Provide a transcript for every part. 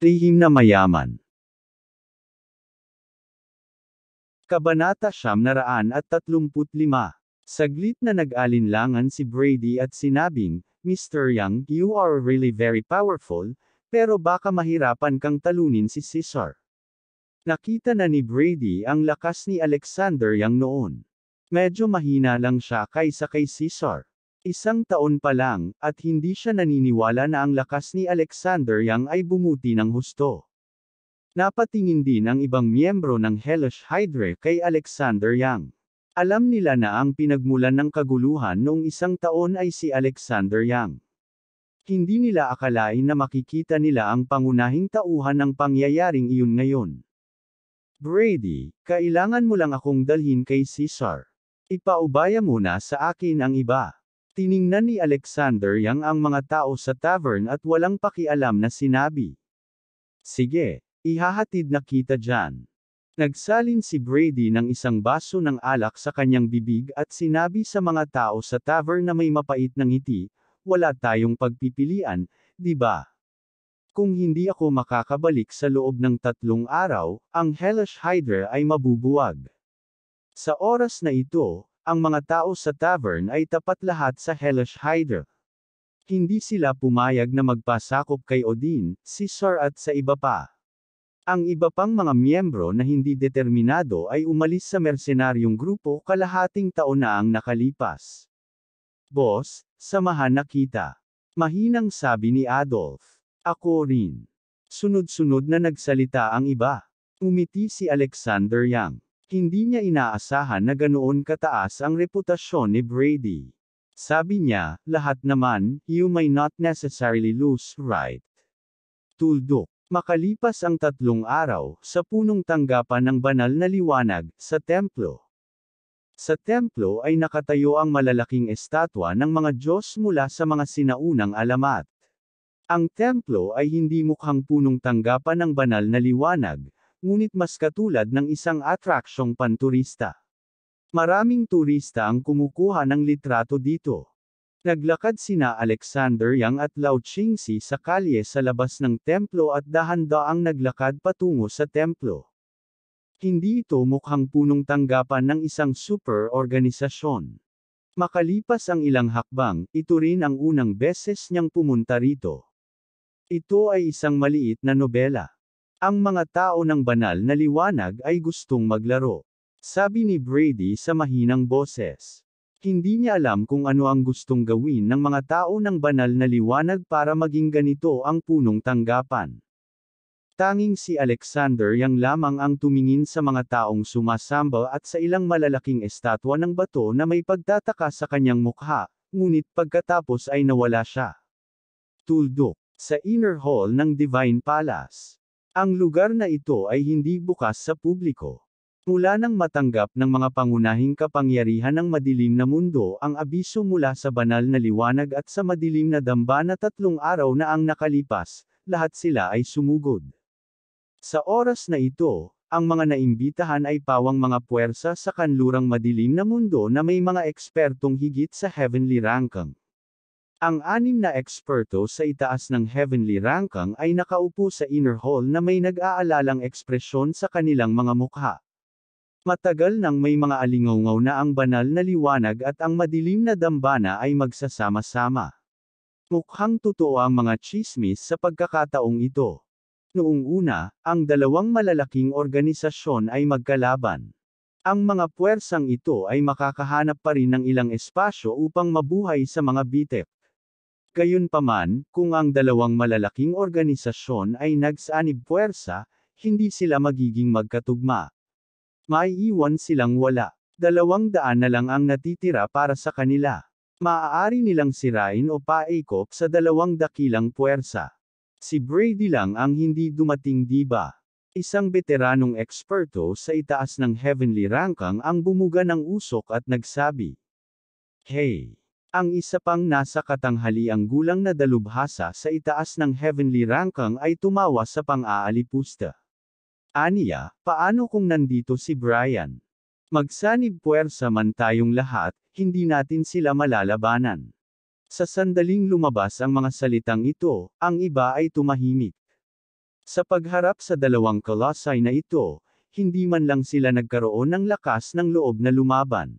Lihim na mayaman. Kabanata 935. Saglit na nag-alinlangan si Brady at sinabing, Mr. Young, you are really very powerful, pero baka mahirapan kang talunin si Caesar. Nakita na ni Brady ang lakas ni Alexander Young noon. Medyo mahina lang siya kaysa kay Caesar. 1 taon pa lang, at hindi siya naniniwala na ang lakas ni Alexander Young ay bumuti ng husto. Napatingin din ang ibang miyembro ng Hellish Hydra kay Alexander Young. Alam nila na ang pinagmulan ng kaguluhan noong 1 taon ay si Alexander Young. Hindi nila akalain na makikita nila ang pangunahing tauhan ng pangyayaring iyon ngayon. Brady, kailangan mo lang akong dalhin kay Caesar. Ipaubaya muna sa akin ang iba. Tiningnan ni Alexander Young ang mga tao sa tavern at walang pakialam na sinabi. Sige, ihahatid na kita dyan. Nagsalin si Brady ng isang baso ng alak sa kanyang bibig at sinabi sa mga tao sa tavern na may mapait na ngiti, wala tayong pagpipilian, di ba? Kung hindi ako makakabalik sa loob ng 3 araw, ang Hellish Hydra ay mabubuwag. Sa oras na ito, ang mga tao sa tavern ay tapat lahat sa Hellish Hydra. Hindi sila pumayag na magpasakop kay Odin, Caesar at sa iba pa. Ang iba pang mga miyembro na hindi determinado ay umalis sa mersenaryong grupo kalahating taon na ang nakalipas. Boss, samahan na kita. Mahinang sabi ni Adolf. Ako rin. Sunod-sunod na nagsalita ang iba. Umiti si Alexander Young. Hindi niya inaasahan na ganoon kataas ang reputasyon ni Brady. Sabi niya, lahat naman, you may not necessarily lose, right? Tuldok. Makalipas ang 3 araw, sa punong tanggapan ng banal na liwanag, sa templo. Sa templo ay nakatayo ang malalaking estatwa ng mga Diyos mula sa mga sinaunang alamat. Ang templo ay hindi mukhang punong tanggapan ng banal na liwanag, ngunit mas katulad ng isang atraksyong panturista. Maraming turista ang kumukuha ng litrato dito. Naglakad sina Alexander Young at Lao Qingzi sa kalye sa labas ng templo at dahan-daang naglakad patungo sa templo. Hindi ito mukhang punong tanggapan ng isang super organisasyon. Makalipas ang ilang hakbang, ito rin ang unang beses niyang pumunta rito. Ito ay isang maliit na nobela. Ang mga tao ng banal na liwanag ay gustong maglaro. Sabi ni Brady sa mahinang boses. Hindi niya alam kung ano ang gustong gawin ng mga tao ng banal na liwanag para maging ganito ang punong tanggapan. Tanging si Alexander Young lamang ang tumingin sa mga taong sumasamba at sa ilang malalaking estatwa ng bato na may pagtataka sa kanyang mukha, ngunit pagkatapos ay nawala siya. Tuldok. Sa inner hall ng Divine Palace. Ang lugar na ito ay hindi bukas sa publiko. Mula nang matanggap ng mga pangunahing kapangyarihan ng madilim na mundo ang abiso mula sa banal na liwanag at sa madilim na dambana 3 araw na ang nakalipas, lahat sila ay sumugod. Sa oras na ito, ang mga naimbitahan ay pawang mga puwersa sa kanlurang madilim na mundo na may mga ekspertong higit sa heavenly ranking. Ang 6 na eksperto sa itaas ng heavenly ranking ay nakaupo sa inner hall na may nag-aalalang ekspresyon sa kanilang mga mukha. Matagal nang may mga alingawngaw na ang banal na liwanag at ang madilim na dambana ay magsasama-sama. Mukhang totoo ang mga tsismis sa pagkakataong ito. Noong una, ang 2 malalaking organisasyon ay magkalaban. Ang mga puwersang ito ay makakahanap pa rin ng ilang espasyo upang mabuhay sa mga bitek. Gayunpaman, kung ang 2 malalaking organisasyon ay nagsanib puwersa, hindi sila magiging magkatugma. Maiiwan silang wala. 200 na lang ang natitira para sa kanila. Maaari nilang sirain o paikop sa 2 dakilang puwersa. Si Brady lang ang hindi dumating, diba? Isang veteranong eksperto sa itaas ng heavenly ranking ang bumuga ng usok at nagsabi. Hey! Ang isa pang nasa katanghaliang gulang na dalubhasa sa itaas ng heavenly ranking ay tumawa sa pang-aalipusta. Aniya, paano kung nandito si Brian? Magsanib puwersa man tayong lahat, hindi natin sila malalabanan. Sa sandaling lumabas ang mga salitang ito, ang iba ay tumahimik. Sa pagharap sa dalawang kolosay na ito, hindi man lang sila nagkaroon ng lakas ng loob na lumaban.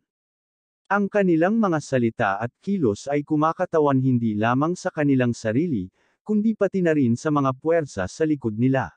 Ang kanilang mga salita at kilos ay kumakatawan hindi lamang sa kanilang sarili, kundi pati na rin sa mga puwersa sa likod nila.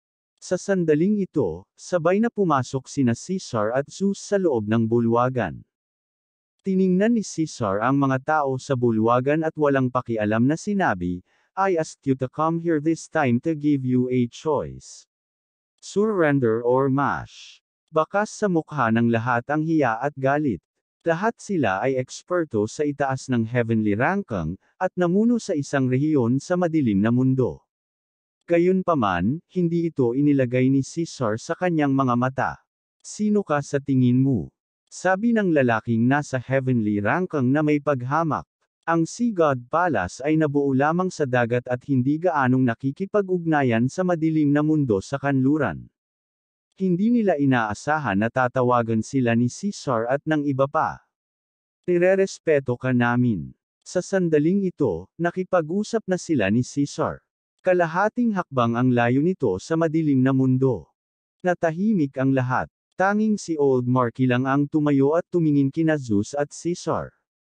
Sa sandaling ito, sabay na pumasok sina Caesar at Zeus sa loob ng bulwagan. Tiningnan ni Caesar ang mga tao sa bulwagan at walang pakialam na sinabi, "I asked you to come here this time to give you a choice. Surrender or mash." Bakas sa mukha ng lahat ang hiya at galit. Lahat sila ay eksperto sa itaas ng heavenly ranking, at namuno sa isang rehiyon sa madilim na mundo. Gayunpaman, hindi ito inilagay ni Caesar sa kanyang mga mata. "Sino ka sa tingin mo?" sabi ng lalaking nasa heavenly ranking na may paghamak. Ang Sea God Palace ay nabuo lamang sa dagat at hindi gaanong nakikipag-ugnayan sa madilim na mundo sa kanluran. Hindi nila inaasahan na tatawagan sila ni Caesar at ng iba pa. "Nirerespeto ka namin." Sa sandaling ito, nakipag-usap na sila ni Caesar. Kalahating hakbang ang layo nito sa madilim na mundo. Natahimik ang lahat. Tanging si Old Marky lang ang tumayo at tumingin kina Zeus at Caesar.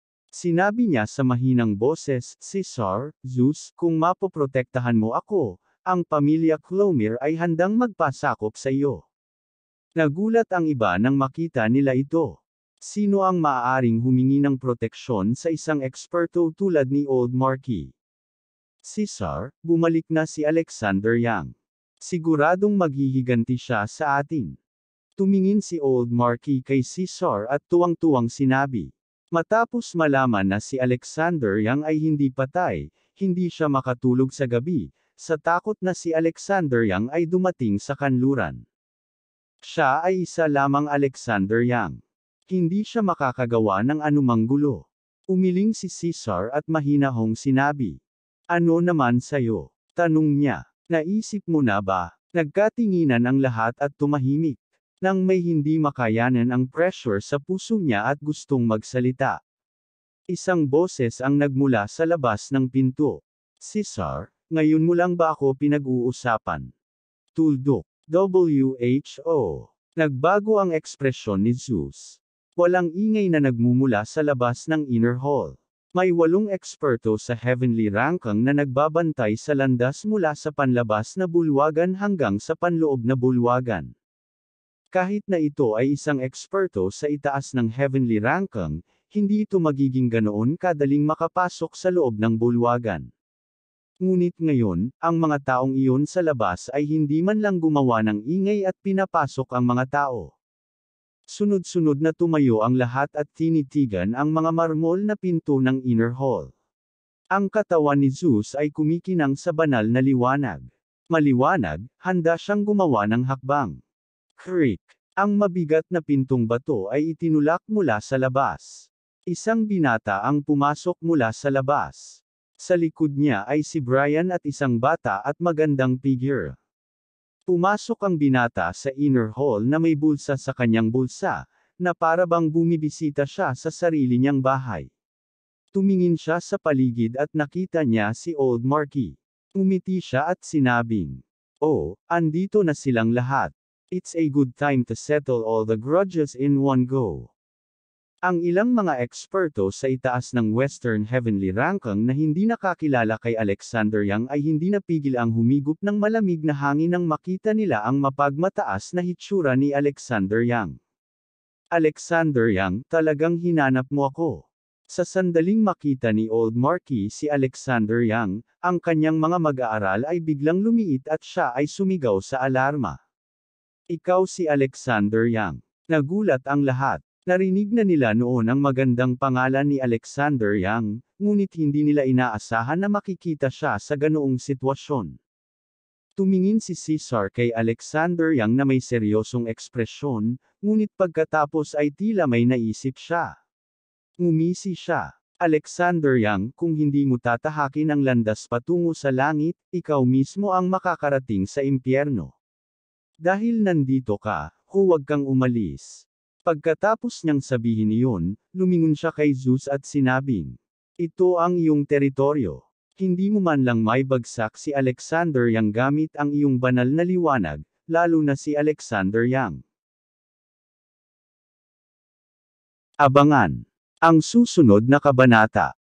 Sinabi niya sa mahinang boses, "Caesar, Zeus, kung mapoprotektahan mo ako, ang pamilya Clomir ay handang magpasakop sa iyo." Nagulat ang iba nang makita nila ito. Sino ang maaaring humingi ng proteksyon sa isang eksperto tulad ni Old Marky? "Caesar, bumalik na si Alexander Yang. Siguradong maghihiganti siya sa atin." Tumingin si Old Marky kay Caesar at tuwang-tuwang sinabi. Matapos malaman na si Alexander Yang ay hindi patay, hindi siya makatulog sa gabi, sa takot na si Alexander Yang ay dumating sa kanluran. Siya ay isa lamang Alexander Yang. Hindi siya makakagawa ng anumang gulo. Umiling si Caesar at mahinahong sinabi. "Ano naman sayo?" tanong niya. "Naisip mo na ba?" Nagkatinginan ang lahat at tumahimik. Nang may hindi makayanan ang pressure sa puso niya at gustong magsalita. Isang boses ang nagmula sa labas ng pinto. "Caesar, ngayon mo lang ba ako pinag-uusapan?" Tuldok. WHO. Nagbago ang ekspresyon ni Zeus. Walang ingay na nagmumula sa labas ng inner hall. May 8 eksperto sa heavenly ranking na nagbabantay sa landas mula sa panlabas na bulwagan hanggang sa panloob na bulwagan. Kahit na ito ay isang eksperto sa itaas ng heavenly ranking, hindi ito magiging ganoon kadaling makapasok sa loob ng bulwagan. Ngunit ngayon, ang mga taong iyon sa labas ay hindi man lang gumawa ng ingay at pinapasok ang mga tao. Sunod-sunod na tumayo ang lahat at tinitigan ang mga marmol na pinto ng inner hall. Ang katawan ni Zeus ay kumikinang sa banal na liwanag. Maliwanag, handa siyang gumawa ng hakbang. Creak! Ang mabigat na pintong bato ay itinulak mula sa labas. Isang binata ang pumasok mula sa labas. Sa likod niya ay si Brian at isang bata at magandang figure. Pumasok ang binata sa inner hall na may bulsa sa kanyang bulsa, na para bang bumibisita siya sa sarili niyang bahay. Tumingin siya sa paligid at nakita niya si Old Marky. Umiti siya at sinabing, "Oh, andito na silang lahat. It's a good time to settle all the grudges in one go." Ang ilang mga eksperto sa itaas ng Western Heavenly Ranking na hindi nakakilala kay Alexander Yang ay hindi napigil ang humigop ng malamig na hangin nang makita nila ang mapagmataas na hitsura ni Alexander Yang. "Alexander Yang, talagang hinanap mo ako." Sa sandaling makita ni Old Marky si Alexander Yang, ang kanyang mga mag-aaral ay biglang lumiit at siya ay sumigaw sa alarma. "Ikaw si Alexander Yang." Nagulat ang lahat. Narinig na nila noon ang magandang pangalan ni Alexander Yang, ngunit hindi nila inaasahan na makikita siya sa ganoong sitwasyon. Tumingin si Caesar kay Alexander Yang na may seryosong ekspresyon, ngunit pagkatapos ay tila may naisip siya. Ngumisi siya. "Alexander Yang, kung hindi mo tatahakin ang landas patungo sa langit, ikaw mismo ang makakarating sa impyerno. Dahil nandito ka, huwag kang umalis." Pagkatapos niyang sabihin iyon, lumingon siya kay Zeus at sinabing, "Ito ang iyong teritoryo. Hindi mo man lang maibagsak si Alexander Yang gamit ang iyong banal na liwanag, lalo na si Alexander Yang. Abangan ang susunod na kabanata.